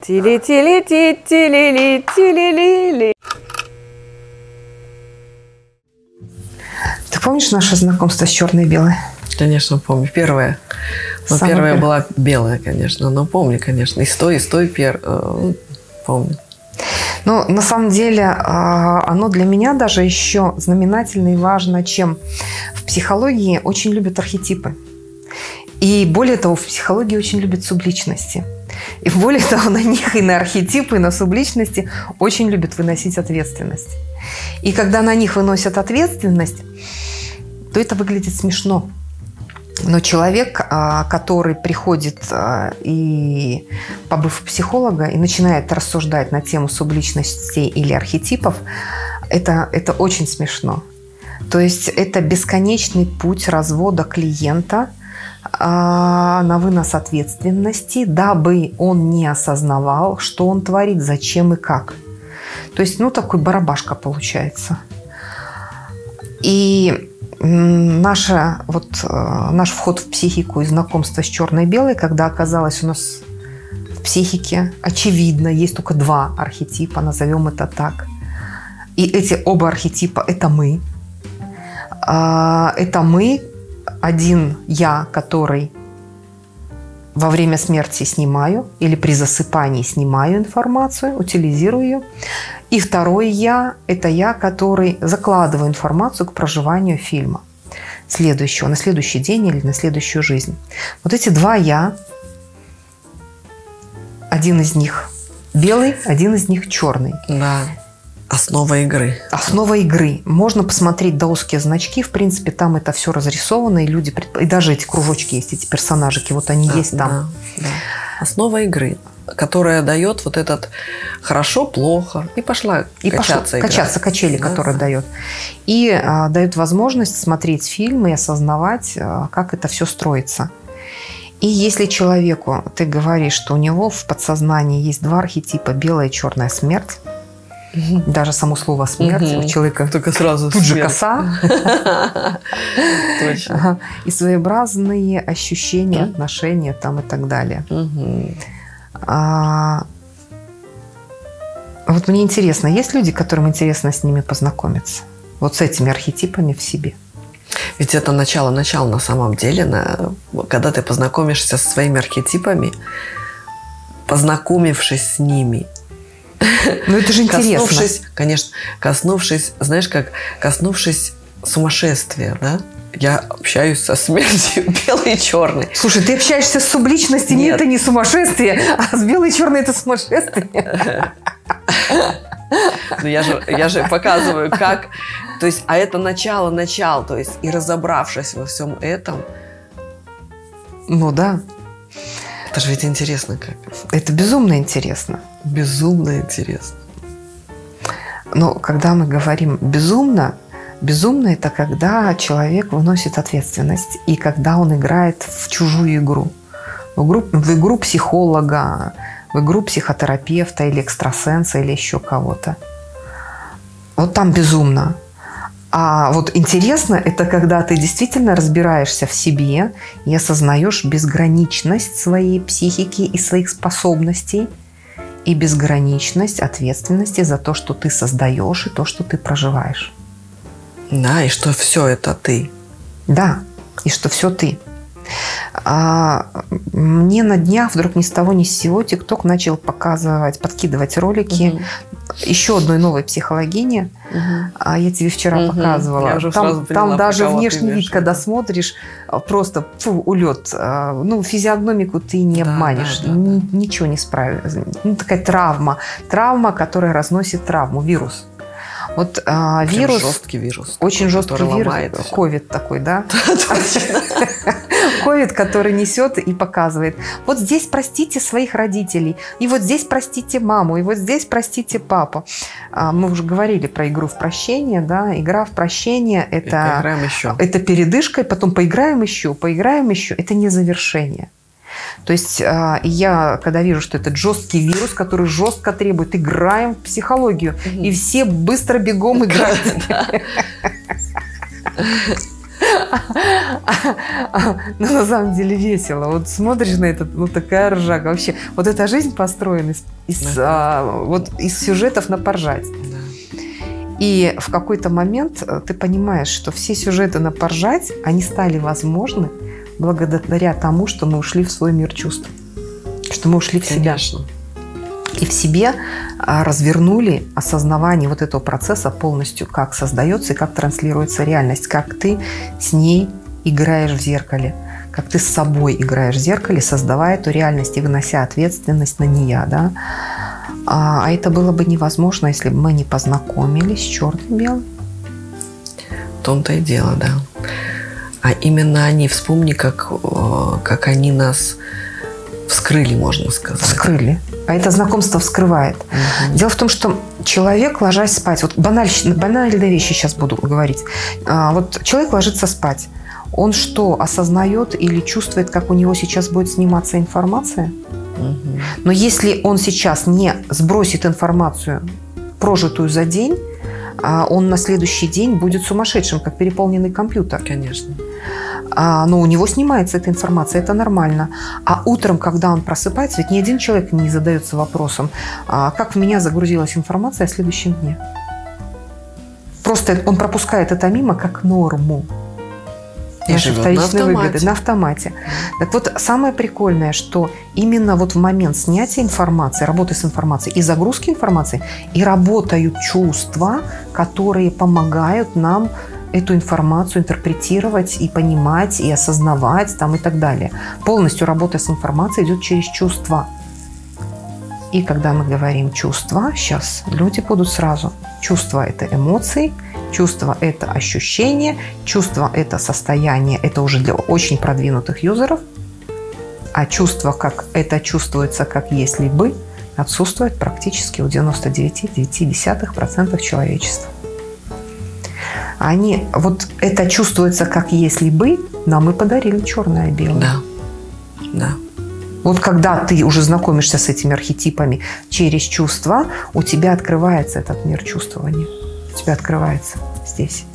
Тили-тили-ти-тили-ли-тили-ли-ли. Ты помнишь наше знакомство с черной и белой? Конечно, помню. Первая. Но первая была белая, конечно. Но помню, конечно. И с той помню. Но на самом деле оно для меня даже еще знаменательно и важно, чем в психологии очень любят архетипы. И более того, в психологии очень любят субличности. И более того, на них и на архетипы, и на субличности очень любят выносить ответственность. И когда на них выносят ответственность, то это выглядит смешно. Но человек, который приходит и, побыв у психолога, и начинает рассуждать на тему субличностей или архетипов, это очень смешно. То есть это бесконечный путь развода клиента на вынос ответственности, дабы он не осознавал, что он творит, зачем и как. То есть, такой барабашка получается. И наш вход в психику и знакомство с черной и белой, когда оказалось у нас в психике, очевидно, есть только два архетипа, назовем это так. И эти оба архетипа – это мы. Это мы, один я, который во время смерти снимаю или при засыпании снимаю информацию, утилизирую ее. И второй я – это я, который закладываю информацию к проживанию фильма следующего, на следующий день или на следующую жизнь. Вот эти два я, один из них белый, один из них черный. Да. Основа игры. Основа игры. Можно посмотреть даосские значки. В принципе, там это все разрисовано. И люди... И даже эти кружочки есть, эти персонажики. Вот они есть там. Да. Основа игры, которая дает вот этот хорошо-плохо. И пошла качаться качели, да, которая дает. И дает возможность смотреть фильм и осознавать, как это все строится. И если человеку, ты говоришь, что у него в подсознании есть два архетипа, белая и черная смерть, даже само слово «смерть» у человека только сразу тут же коса. Точно. И своеобразные ощущения, отношения там и так далее. Вот мне интересно, есть люди, которым интересно с ними познакомиться? Вот с этими архетипами в себе? Ведь это начало на самом деле, когда ты познакомишься со своими архетипами, познакомившись с ними. Ну, это же интересно. Коснувшись сумасшествия, да? Я общаюсь со смертью белой и черной. Слушай, ты общаешься с субличностями, это не сумасшествие, а с белой и черной это сумасшествие. Ну, я же показываю, как... То есть, а это начало. То есть, и разобравшись во всем этом... Ну, да. Это же ведь интересно как. Это безумно интересно. Безумно интересно. Но когда мы говорим «безумно», безумно – это когда человек выносит ответственность и когда он играет в чужую игру. В игру психолога, в игру психотерапевта или экстрасенса или еще кого-то. Вот там безумно. А вот интересно – это когда ты действительно разбираешься в себе и осознаешь безграничность своей психики и своих способностей и безграничность ответственности за то, что ты создаешь и то, что ты проживаешь. Да, и что все это ты. Да, и что все ты. Мне на днях вдруг ни с того ни с сего TikTok начал подкидывать ролики еще одной новой психологини. Я тебе вчера показывала. Там даже внешний вид, когда смотришь, просто улет. Физиогномику ты не обманешь. Ничего не справишь. Такая травма. Травма, которая разносит травму. Вирус. Вот вирус, жесткий вирус, очень жесткий вирус, ковид такой, да? Ковид, который несет и показывает. Вот здесь простите своих родителей, и вот здесь простите маму, и вот здесь простите папу. Мы уже говорили про игру в прощение, да? Игра в прощение – это передышка, и потом поиграем еще. Это не завершение. То есть я, когда вижу, что этот жесткий вирус, который жестко требует, играем в психологию, и все быстро бегом играют. Но на самом деле весело. Вот смотришь на это, ну такая ржака. Вообще, вот эта жизнь построена из сюжетов на поржать. И в какой-то момент ты понимаешь, что все сюжеты на поржать, они стали возможны благодаря тому, что мы ушли в свой мир чувств. Что мы ушли в себя. И в себе развернули осознавание вот этого процесса полностью, как создается и как транслируется реальность, как ты с ней играешь в зеркале, как ты с собой играешь в зеркале, создавая эту реальность и вынося ответственность на нея, да. А это было бы невозможно, если бы мы не познакомились с черно-белым. В том-то и дело, да. А именно они, вспомни, как они нас вскрыли, можно сказать. Вскрыли. А это знакомство вскрывает. Дело в том, что человек, ложась спать, вот банальные вещи сейчас буду говорить. Вот человек ложится спать. Он что, осознает или чувствует, как у него сейчас будет сниматься информация? Но если он сейчас не сбросит информацию, прожитую за день, он на следующий день будет сумасшедшим, как переполненный компьютер. Конечно. Но у него снимается эта информация, это нормально. А утром, когда он просыпается, ведь ни один человек не задается вопросом, как в меня загрузилась информация о следующем дне. Просто он пропускает это мимо как норму. Наши вторичные выгоды на автомате. Так вот, самое прикольное, что именно вот в момент снятия информации, работы с информацией и загрузки информации, и работают чувства, которые помогают нам эту информацию интерпретировать и понимать, и осознавать там, и так далее. Полностью работа с информацией идет через чувства. И когда мы говорим чувства, сейчас люди будут сразу. Чувства – это эмоции, чувство – это ощущение, чувство – это состояние, это уже для очень продвинутых юзеров. А чувство, как это чувствуется, как если бы, отсутствует практически у 99,9% человечества. Вот это чувствуется, как если бы, нам и подарили черное и белое. Да, да. Вот когда ты уже знакомишься с этими архетипами через чувства, у тебя открывается этот мир чувствования. У тебя открывается здесь.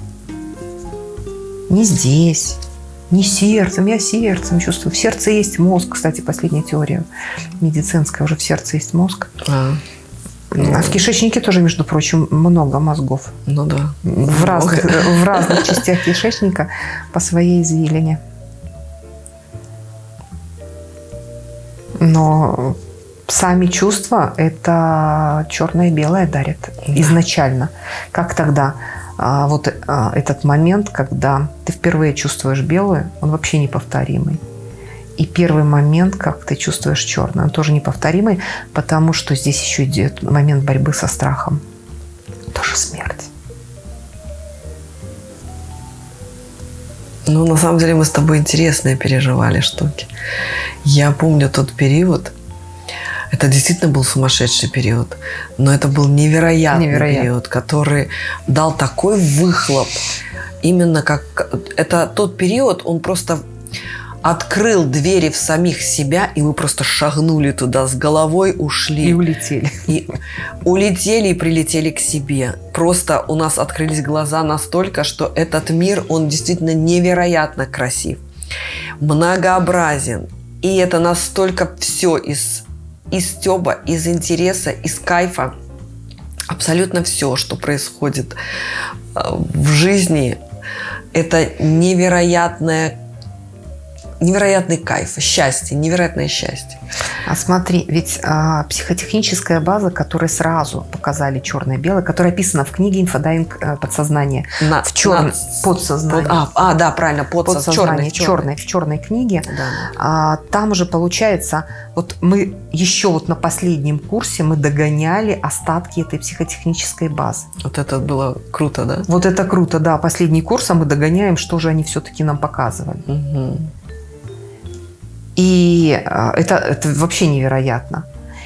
Не здесь, не сердцем. Я сердцем чувствую. В сердце есть мозг. Кстати, последняя теория медицинская. Уже в сердце есть мозг. А в кишечнике тоже, между прочим, много мозгов. Ну да. В разных частях кишечника по своей извилине. Но сами чувства это черное и белое дарят изначально. Как тогда? Вот этот момент, когда ты впервые чувствуешь белое, он вообще неповторимый. И первый момент, как ты чувствуешь черное, он тоже неповторимый, потому что здесь еще идет момент борьбы со страхом. Тоже смерть. Ну, на самом деле, мы с тобой интересные переживали штуки. Я помню тот период. Это действительно был сумасшедший период. Но это был невероятный период, который дал такой выхлоп. Именно как... Это тот период, он просто открыл двери в самих себя, и мы просто шагнули туда с головой, ушли. И улетели. И улетели и прилетели к себе. Просто у нас открылись глаза настолько, что этот мир, он действительно невероятно красив, многообразен. И это настолько все из стёба, из интереса, из кайфа. Абсолютно все, что происходит в жизни, это невероятный кайф, счастье, невероятное счастье. А смотри, ведь психотехническая база, которую сразу показали черное и белое, которая описана в книге «Инфодайинг подсознание». В подсознании. Да, правильно, подсознание. В черной книге. Да. Там уже получается, вот мы еще вот на последнем курсе мы догоняли остатки этой психотехнической базы. Вот это было круто, да? Вот это круто, да. Последний курс, а мы догоняем, что же они все-таки нам показывали. Угу. И это вообще невероятно.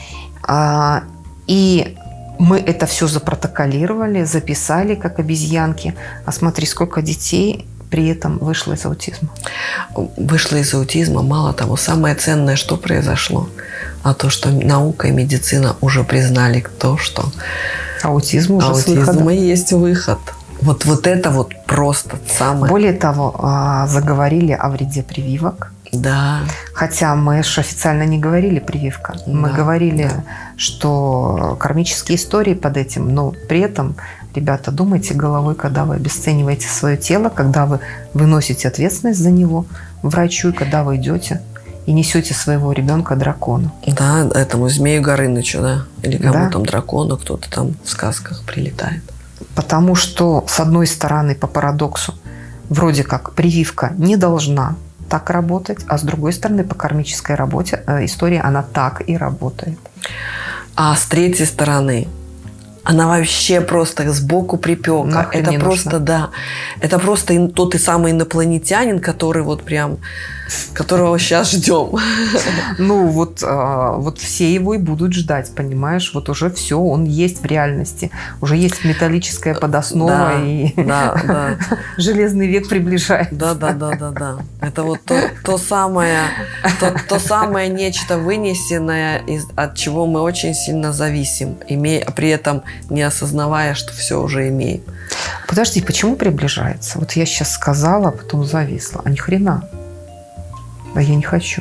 И мы это все запротоколировали, записали, как обезьянки. А смотри, сколько детей при этом вышло из аутизма. Вышло из аутизма. Мало того, самое ценное, что произошло, то, что наука и медицина уже признали то, что аутизм уже есть выход. Вот это вот просто самое. Более того, заговорили о вреде прививок. Да. Хотя мы же официально не говорили прививка. Мы говорили, что кармические истории под этим, но при этом, ребята, думайте головой, когда вы обесцениваете свое тело, когда вы выносите ответственность за него врачу, и когда вы идете и несете своего ребенка дракону. Да, этому Змею Горынычу, да? Или кому там дракону, кто-то там в сказках прилетает. Потому что, с одной стороны, по парадоксу, вроде как прививка не должна так работать, а с другой стороны, по кармической работе, истории, она так и работает. А с третьей стороны, она вообще просто сбоку припека. Это просто, да. Это просто тот и самый инопланетянин, который вот прям, которого сейчас ждем. Ну, вот все его и будут ждать, понимаешь? Вот уже все, он есть в реальности. Уже есть металлическая подоснова, и железный век приближается. Да. Это вот то самое нечто вынесенное, от чего мы очень сильно зависим, при этом не осознавая, что все уже имеем. Подожди, почему приближается? Вот я сейчас сказала, а потом зависла. А ни хрена. А я не хочу.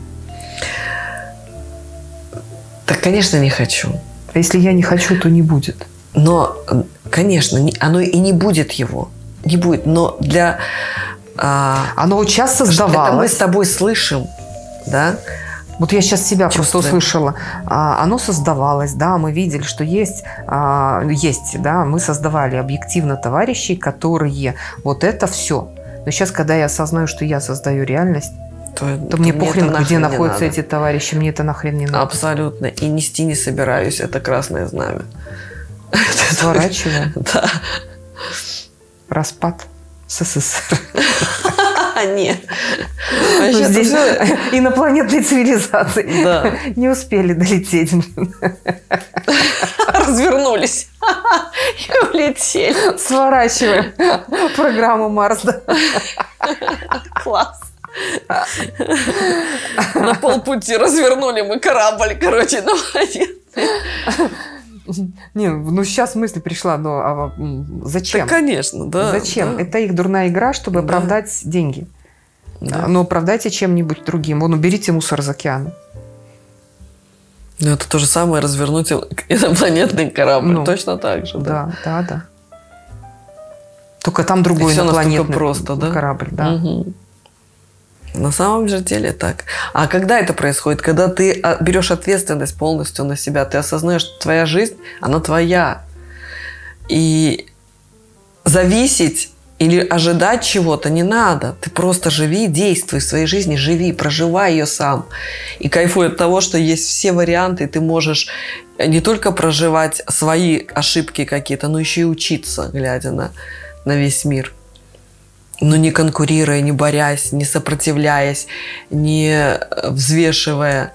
Так, конечно, не хочу. А если я не хочу, то не будет. Но, конечно, оно и не будет его. Не будет. Но для... Оно вот сейчас создавалось. Это мы с тобой слышим, да? Вот я сейчас себя просто услышала. Оно создавалось, да, мы видели, что есть, да, мы создавали объективно товарищей, которые вот это все. Но сейчас, когда я осознаю, что я создаю реальность, то мне похрен, где находятся эти товарищи, мне это нахрен не надо. Абсолютно. И нести не собираюсь. Это красное знамя. Сворачиваем. Да. Распад СССР. Нет. Здесь инопланетные цивилизации не успели долететь. Развернулись и улетели. Сворачиваем программу Марс. Класс. На полпути развернули мы корабль, короче, на планету. Не, ну сейчас мысль пришла, но зачем? Да, конечно, да. Зачем? Да. Это их дурная игра, чтобы оправдать деньги. Да. Но оправдайте чем-нибудь другим. Вон, уберите мусор из океана. Ну, это то же самое развернуть инопланетный корабль. Ну, точно так же. Да. Только там другой инопланетный просто, да? корабль. Да. Угу. На самом же деле так. А когда это происходит? Когда ты берешь ответственность полностью на себя, ты осознаешь, что твоя жизнь, она твоя. И зависеть или ожидать чего-то не надо. Ты просто живи, действуй в своей жизни, живи, проживай ее сам. И кайфуй от того, что есть все варианты, и ты можешь не только проживать свои ошибки какие-то, но еще и учиться, глядя на весь мир. Но не конкурируя, не борясь, не сопротивляясь, не взвешивая.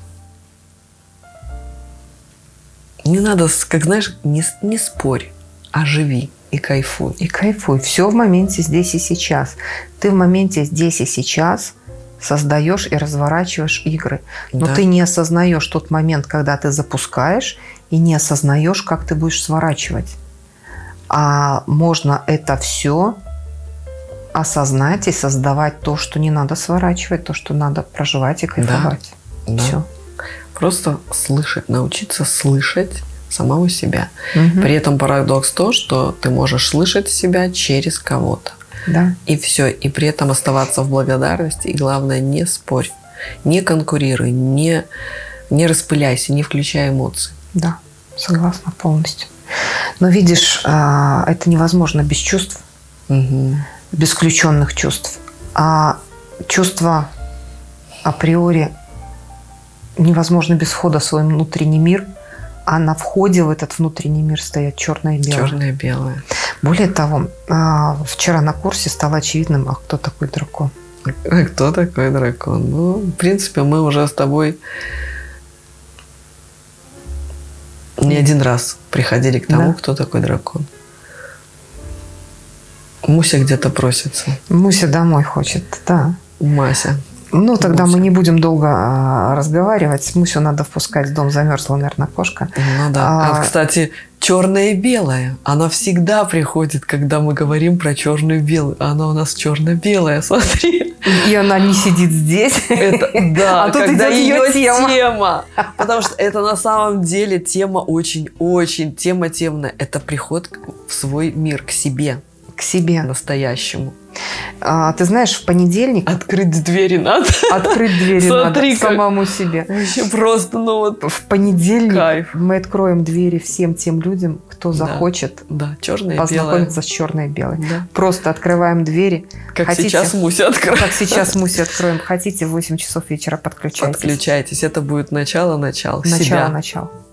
Не надо, как знаешь, не спорь, а живи и кайфуй. И кайфуй. Все в моменте здесь и сейчас. Ты в моменте здесь и сейчас создаешь и разворачиваешь игры. Но ты не осознаешь тот момент, когда ты запускаешь, и не осознаешь, как ты будешь сворачивать. А можно это все осознать и создавать то, что не надо сворачивать, то, что надо проживать и кайфовать. Да. Все. Просто слышать, научиться слышать самого себя. Угу. При этом парадокс то, что ты можешь слышать себя через кого-то. Да. И все. И при этом оставаться в благодарности. И главное, не спорь, не конкурируй, не распыляйся, не включай эмоции. Да, согласна полностью. Но видишь, это невозможно без чувств. Угу. Без включенных чувств. А чувства априори невозможно без входа в свой внутренний мир, а на входе в этот внутренний мир стоят черное и белое. Черное и белое. Более того, вчера на курсе стало очевидным, а кто такой дракон? А кто такой дракон? Ну, в принципе, мы уже с тобой не один раз приходили к тому, кто такой дракон. Муся где-то просится. Муся домой хочет, да. Мася. Ну, тогда мы не будем долго разговаривать. Мусю надо впускать в дом. Замерзла, наверное, кошка. Ну да. Кстати, черное и белое. Она всегда приходит, когда мы говорим про черную и белую. Она у нас черно-белая, смотри. И она не сидит здесь. Да, а тут когда идет ее тема. Потому что это на самом деле тема очень-очень темная. Это приход в свой мир, к себе. К себе. Настоящему. Ты знаешь, в понедельник... Открыть двери надо. Открыть двери надо самому себе. Вообще просто, ну вот... В понедельник кайф. мы откроем двери всем тем людям, кто захочет черное и познакомиться с черной и белой. Да. Просто открываем двери. Как сейчас Муся откроем. Как сейчас Муся откроем. Хотите, в 8 часов вечера подключайтесь. Подключайтесь. Это будет начало. Начало.